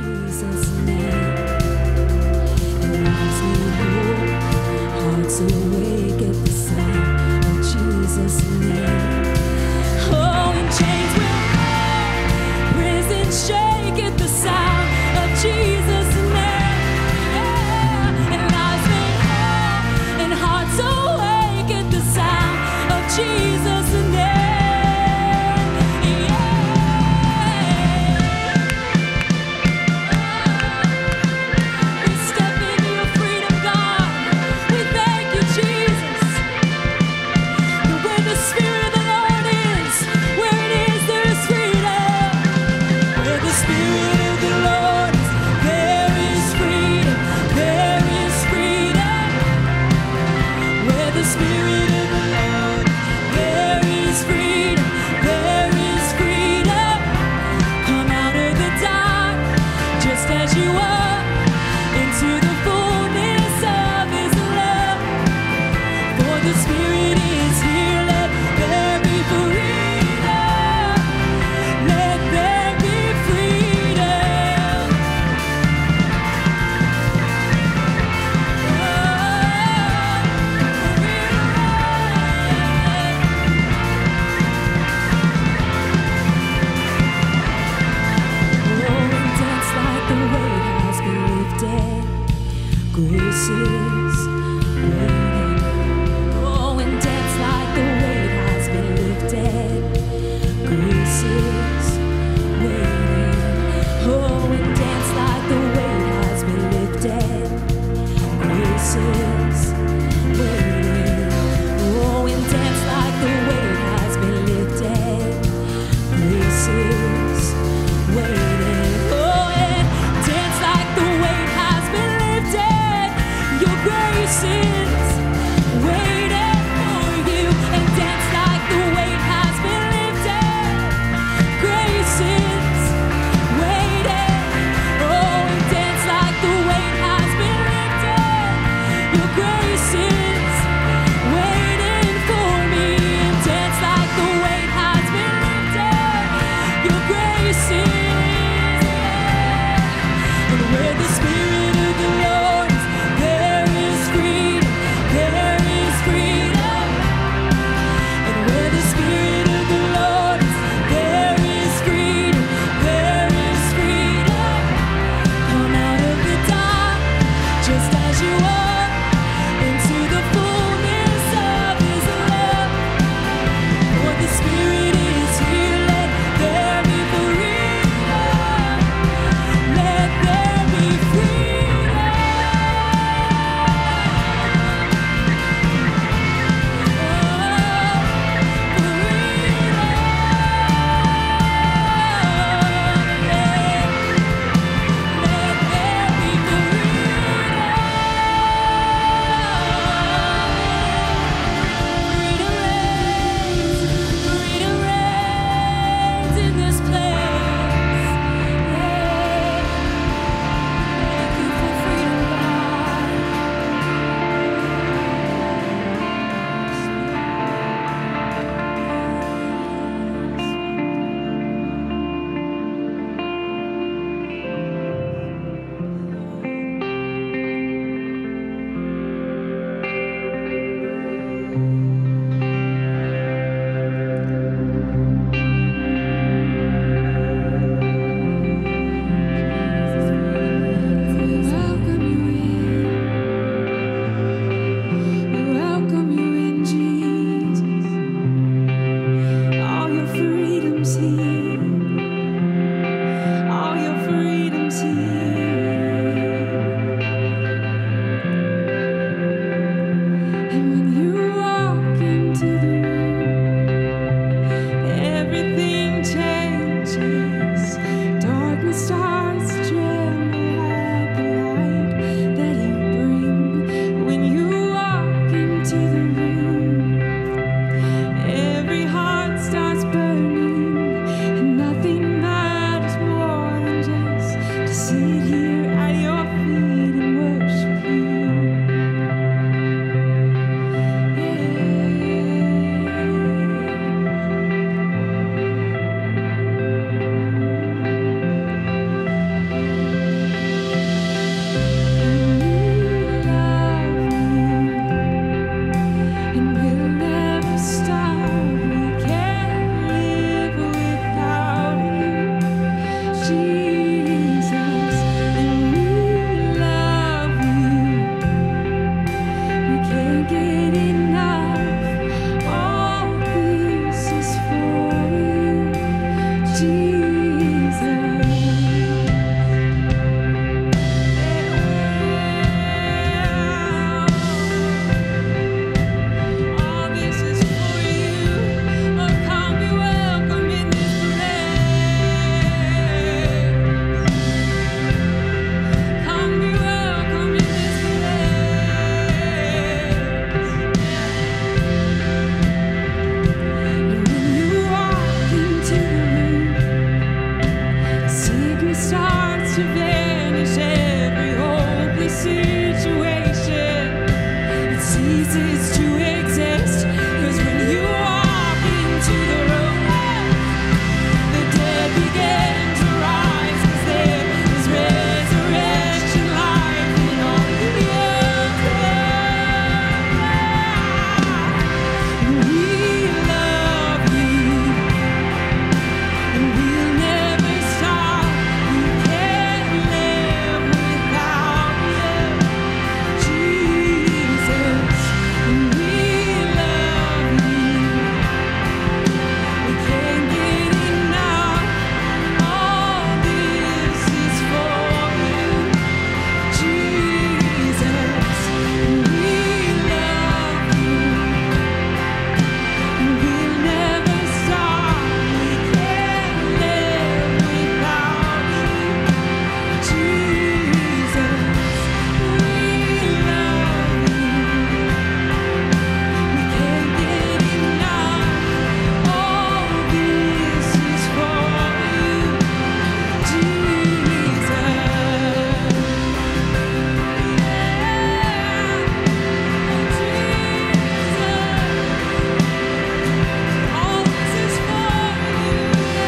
Jesus' name. And lives made whole, hearts awake at the sound of Jesus' name. Oh, and chains will fall, prison shake at the sound of Jesus' name. Yeah. And lives made whole, and hearts awake at the sound of Jesus' name. Let there be freedom. starts to vanish, every hopeless situation, it ceases to exist. 'Cause when you walk into the room, the dead begin to rise. 'Cause there is resurrection life in all the earth. We love you, and we'll never stop. We can't live without you, Jesus. And we love you. We can't get enough. All this is for you, Jesus. And we love you, and we'll never stop. We can't live without you, Jesus. We love you. We can't get enough. All this is for you, Jesus. All this is for you,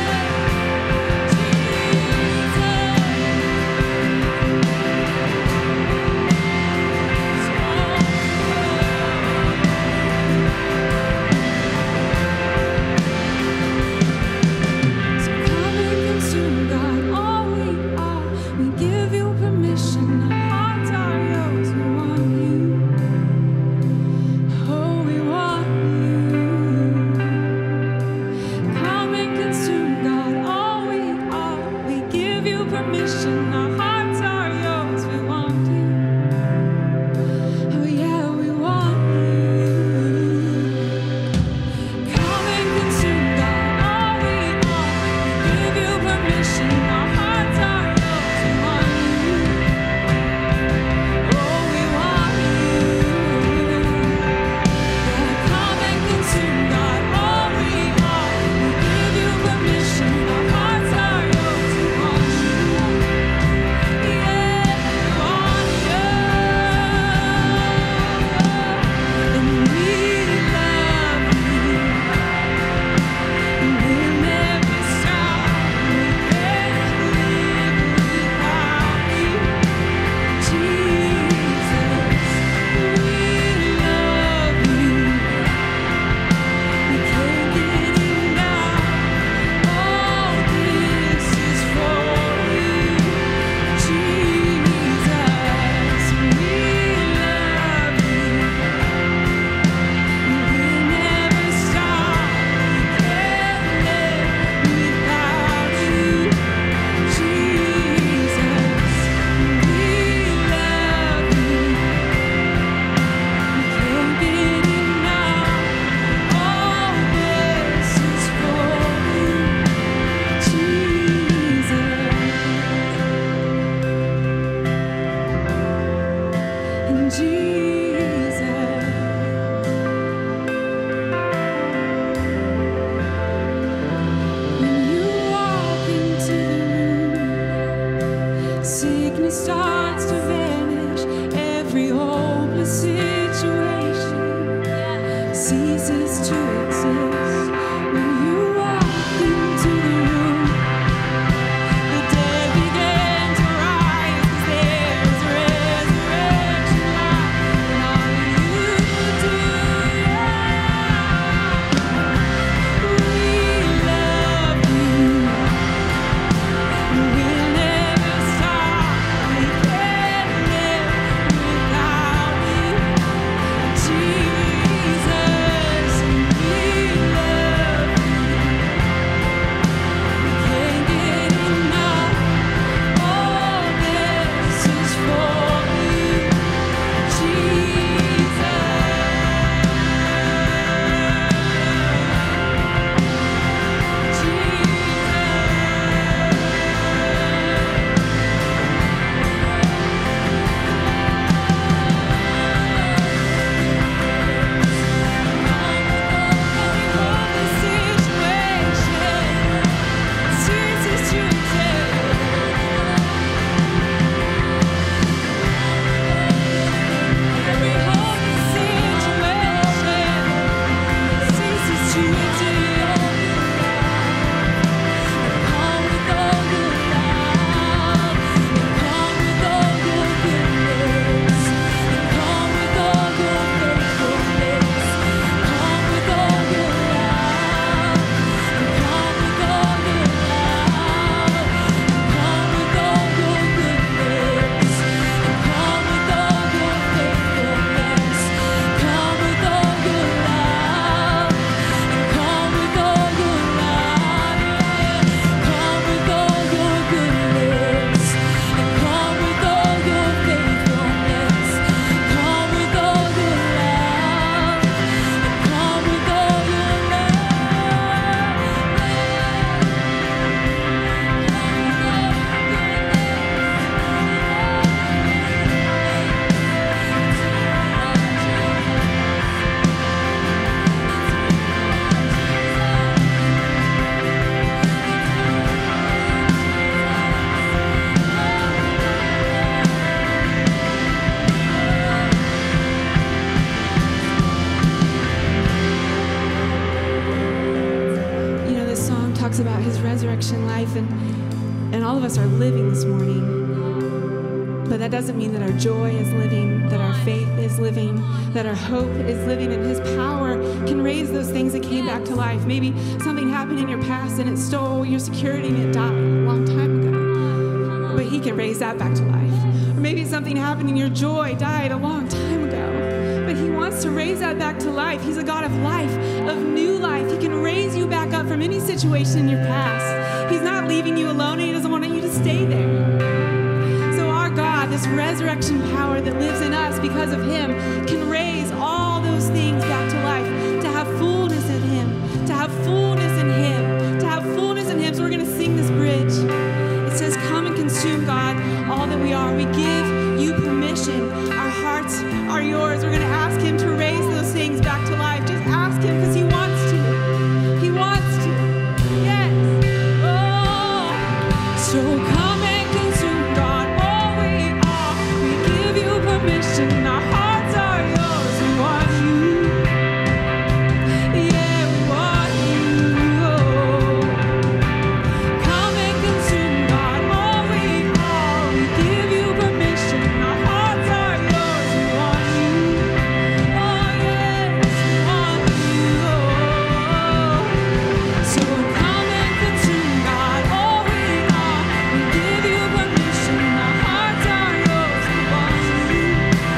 So come and consume, God, all we are. We give you permission. Our hearts are yours. We want you. Oh, we want you. Come and consume, God, all we are. We give you permission. Our hearts are yours. We want you. Oh, yeah, we want you. Come and consume, God, all we are. We give you permission. Our hearts are yours. We want you. Oh, we want you. Yeah, come and consume, God, all we are. We give you permission. Our hearts are yours. We want you. Yeah, we want you. And we love you. And we'll never stop. We can't live without you, Jesus. We love you. We can't get enough. All this is for you, Jesus. We love you. We will never stop. We can't live without you, Jesus. We love you. We can't get enough. All this is for you, Jesus. And Jesus. When you walk into the room, sickness starts to vanish. Every hopeless situation ceases to exist. When you walk into the room, the dead begin to rise. 'Cause there is resurrection life in all you do. We love you. We'll never stop. We can't live without you, Jesus. We And all of us are living this morning. But that doesn't mean that our joy is living, that our faith is living, that our hope is living, and his power can raise those things that came back to life. Maybe something happened in your past and it stole your security and it died a long time ago. But he can raise that back to life. Or maybe something happened and your joy died a long time ago. But he wants to raise that back to life. He's a God of life, of new life. He can raise you back up from any situation in your past. He's not leaving you alone, and he doesn't want you to stay there. God, this resurrection power that lives in us because of him, can raise all those things back to life, to have fullness in him, to have fullness in him, to have fullness in him. So we're going to sing this bridge. It says, come and consume, God, all that we are. We give you permission. Our hearts are yours. We're going to ask him to raise those things back to life. Just ask him because he wants to. He wants to. Yes. Oh, so come and consume, God. Permission, our hearts are yours. We want you. Yeah, we want you. Come and consume, God, all we are. We give you permission. Our hearts are yours. We want you. Oh, yes, we want you. So come and consume, God, all we are. We give you permission. Our hearts are yours. We want you.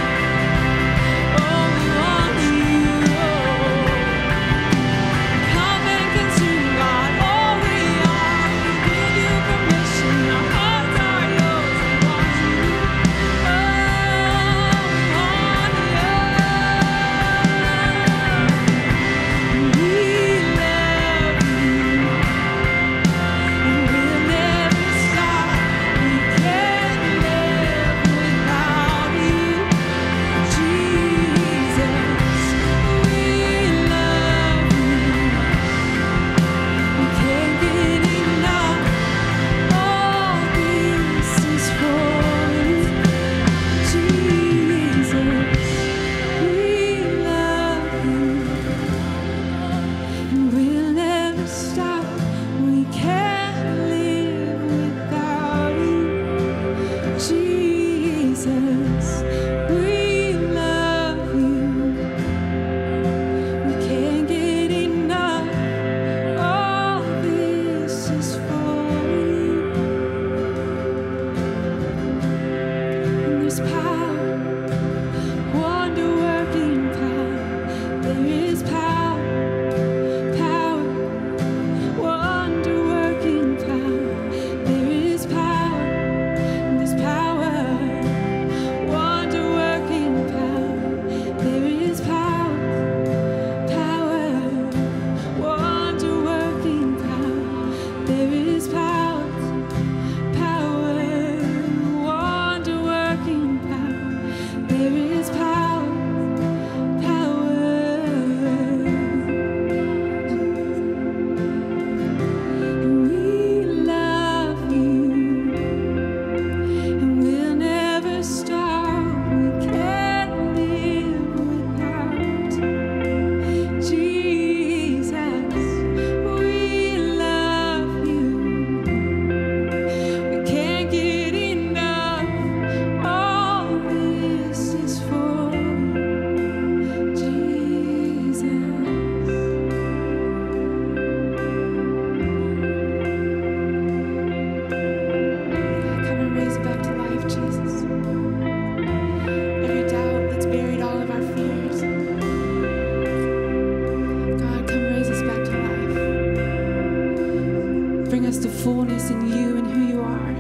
fullness in you and who you are.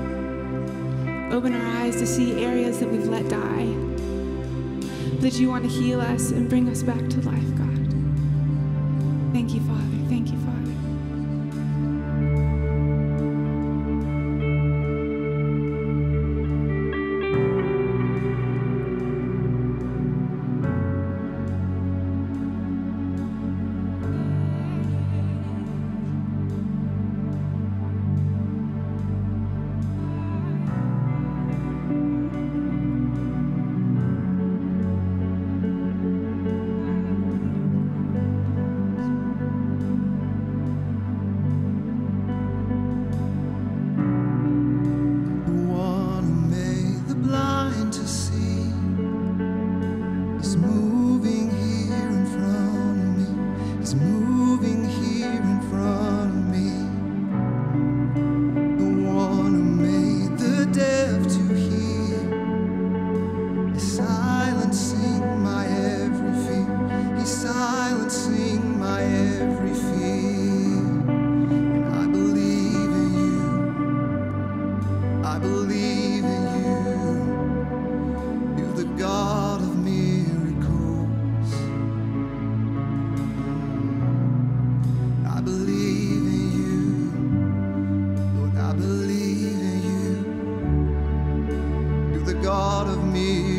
Open our eyes to see areas that we've let die, that you want to heal us and bring us back to life, God. Thank you, Father. Thank you, Father. I believe in you. You're the God of miracles. I believe in you. Lord, I believe in you. You're the God of miracles.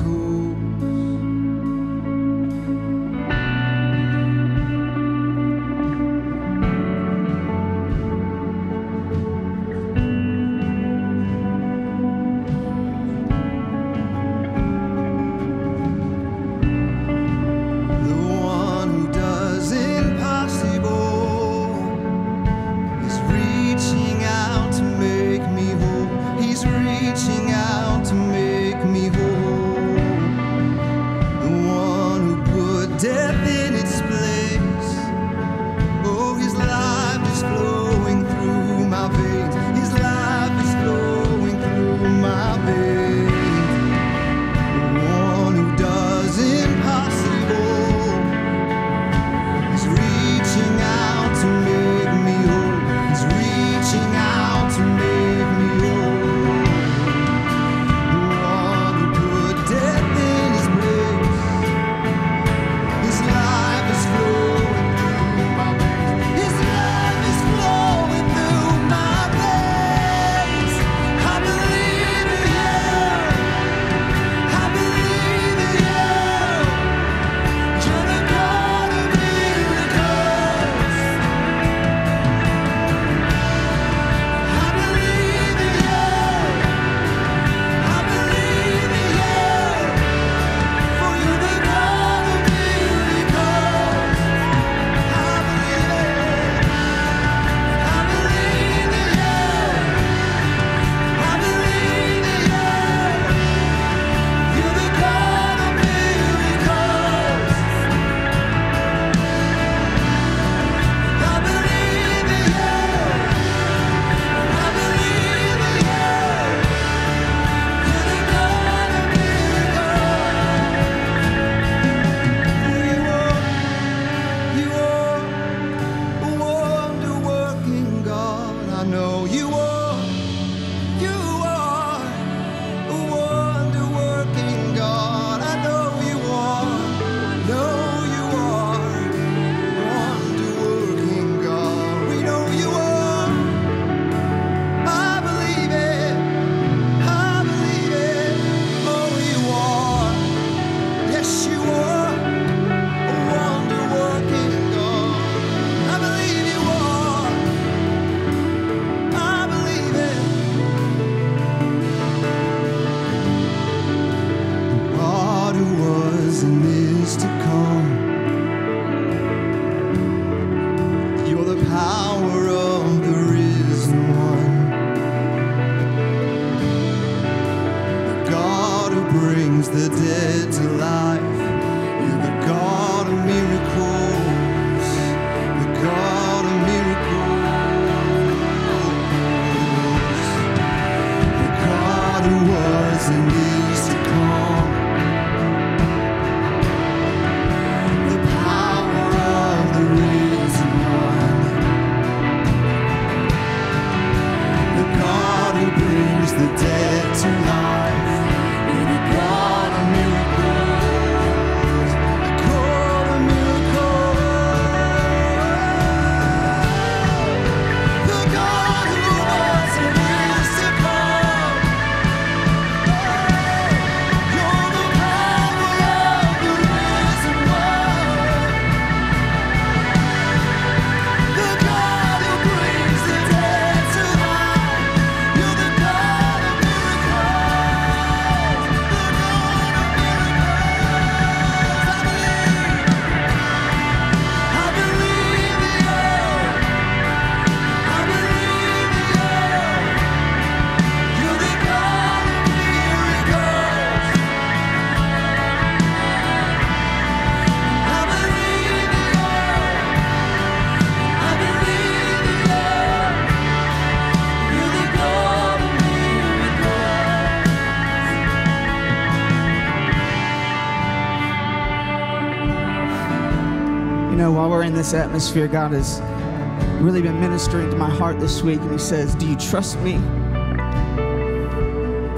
While we're in this atmosphere, God has really been ministering to my heart this week, and he says, do you trust me?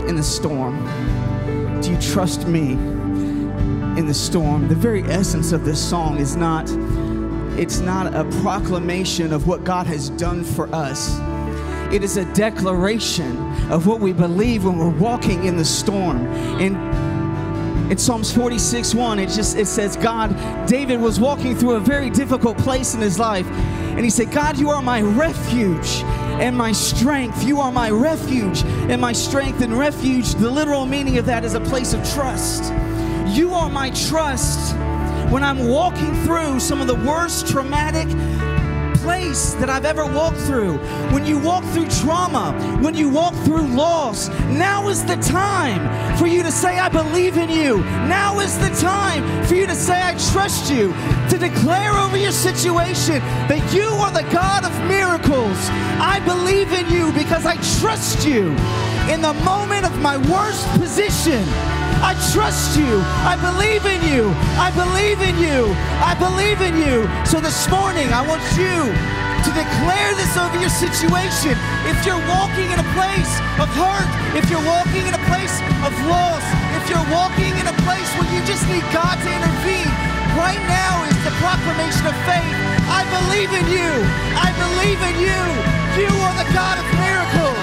in the storm? Do you trust me in the storm? The very essence of this song is it's not a proclamation of what God has done for us. It is a declaration of what we believe when we're walking in the storm. In Psalms 46:1, it says David was walking through a very difficult place in his life. And he said, God, you are my refuge and my strength. You are my refuge and my strength. And refuge, the literal meaning of that is a place of trust. You are my trust when I'm walking through some of the worst traumatic place that I've ever walked through. When you walk through trauma, when you walk through loss, now is the time for you to say, I believe in you. Now is the time for you to say, I trust you. To declare over your situation that you are the God of miracles. I believe in you because I trust you. In the moment of my worst position, I trust you. I believe in you. I believe in you. I believe in you. So this morning, I want you to declare this over your situation. If you're walking in a place of hurt, if you're walking in a place of loss, if you're walking in a place where you just need God to intervene, right now is the proclamation of faith. I believe in you. I believe in you. You are the God of miracles.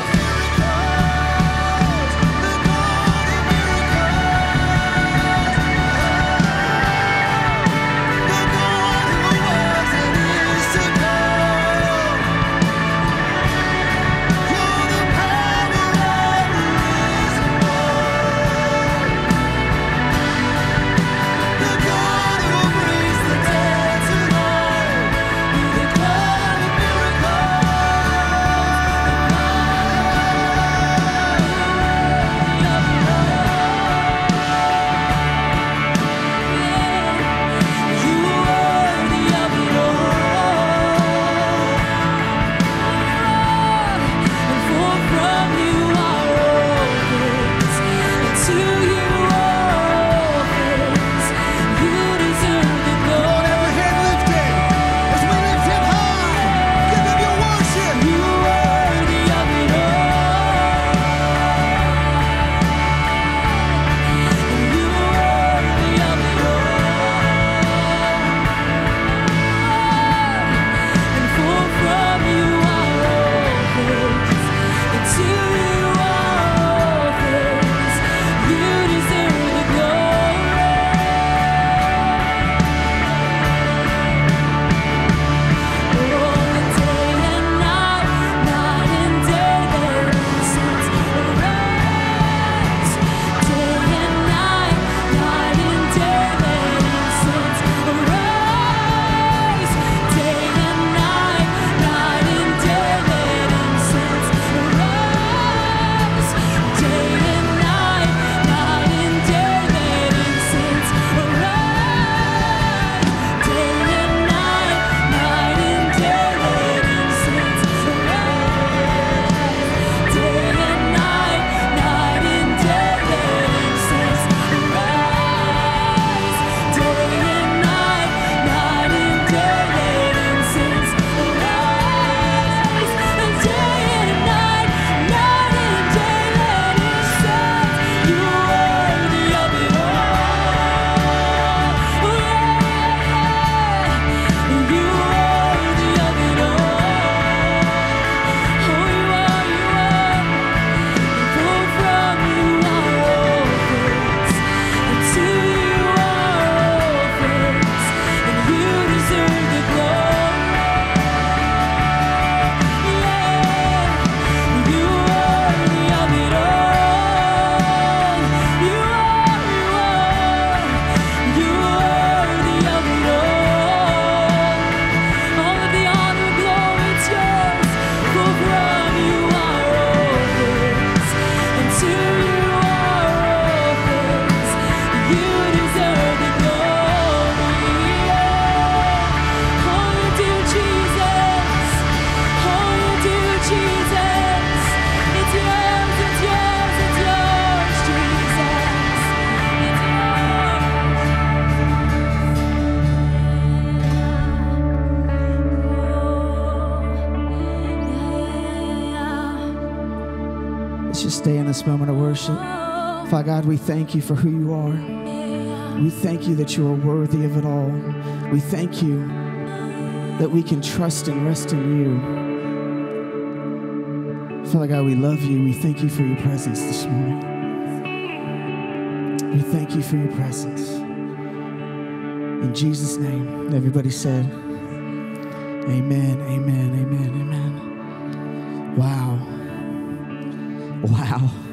Let's just stay in this moment of worship. Father God, we thank you for who you are. We thank you that you are worthy of it all. We thank you that we can trust and rest in you. Father God, we love you. We thank you for your presence this morning. We thank you for your presence. In Jesus' name, everybody said, amen, amen, amen, amen. Wow. Wow.